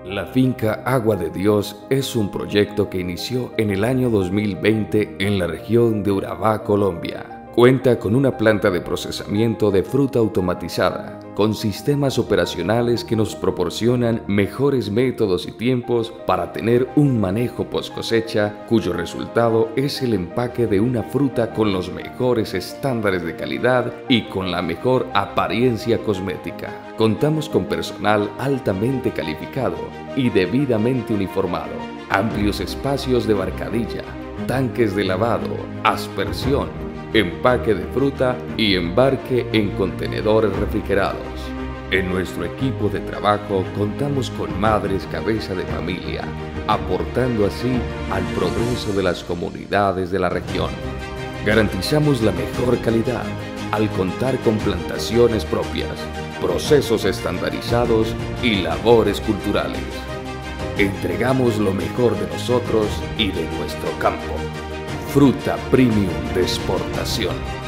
La finca Agua de Dios es un proyecto que inició en el año 2020 en la región de Urabá, Colombia. Cuenta con una planta de procesamiento de fruta automatizada, con sistemas operacionales que nos proporcionan mejores métodos y tiempos para tener un manejo post cosecha, cuyo resultado es el empaque de una fruta con los mejores estándares de calidad y con la mejor apariencia cosmética. Contamos con personal altamente calificado y debidamente uniformado, amplios espacios de barcadilla, tanques de lavado, aspersión, empaque de fruta y embarque en contenedores refrigerados. En nuestro equipo de trabajo contamos con madres cabeza de familia, aportando así al progreso de las comunidades de la región. Garantizamos la mejor calidad al contar con plantaciones propias, procesos estandarizados y labores culturales. Entregamos lo mejor de nosotros y de nuestro campo. Fruta premium de exportación.